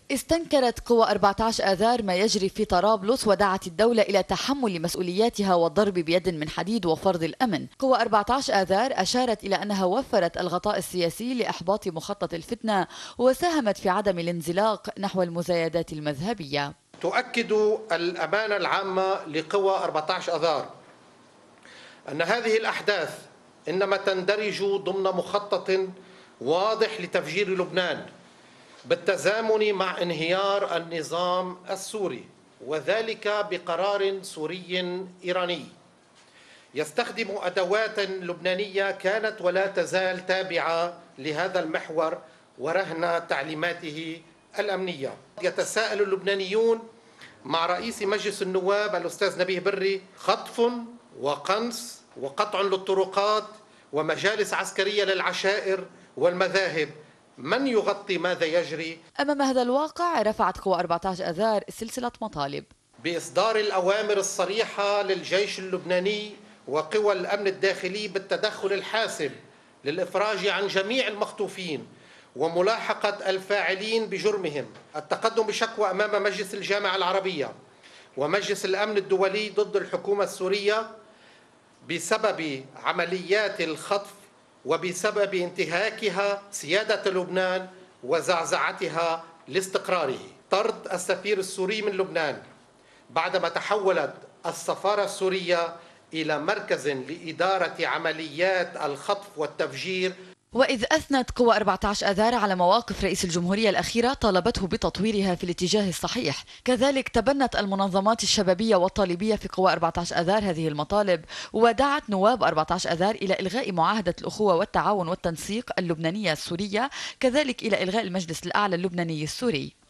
استنكرت قوى 14 آذار ما يجري في طرابلس ودعت الدولة إلى تحمل مسؤولياتها والضرب بيد من حديد وفرض الأمن. قوى 14 آذار أشارت إلى أنها وفرت الغطاء السياسي لإحباط مخطط الفتنة وساهمت في عدم الانزلاق نحو المزايدات المذهبية. تؤكد الأمانة العامة لقوى 14 آذار أن هذه الأحداث إنما تندرج ضمن مخطط واضح لتفجير لبنان بالتزامن مع انهيار النظام السوري، وذلك بقرار سوري إيراني يستخدم أدوات لبنانية كانت ولا تزال تابعة لهذا المحور ورهن تعليماته الأمنية. يتساءل اللبنانيون مع رئيس مجلس النواب الأستاذ نبيه بري: خطف وقنص وقطع للطرقات ومجالس عسكرية للعشائر والمذاهب، من يغطي ماذا يجري؟ أمام هذا الواقع رفعت قوى 14 آذار سلسلة مطالب بإصدار الأوامر الصريحة للجيش اللبناني وقوى الأمن الداخلي بالتدخل الحاسم للإفراج عن جميع المخطوفين وملاحقة الفاعلين بجرمهم، التقدم بشكوى أمام مجلس الجامعة العربية ومجلس الأمن الدولي ضد الحكومة السورية بسبب عمليات الخطف وبسبب انتهاكها سيادة لبنان وزعزعتها لاستقراره، طرد السفير السوري من لبنان بعدما تحولت السفارة السورية إلى مركز لإدارة عمليات الخطف والتفجير. وإذ أثنت قوى 14 آذار على مواقف رئيس الجمهورية الأخيرة طالبته بتطويرها في الاتجاه الصحيح، كذلك تبنت المنظمات الشبابية والطالبية في قوى 14 آذار هذه المطالب، ودعت نواب 14 آذار إلى إلغاء معاهدة الأخوة والتعاون والتنسيق اللبنانية السورية، كذلك إلى إلغاء المجلس الأعلى اللبناني السوري.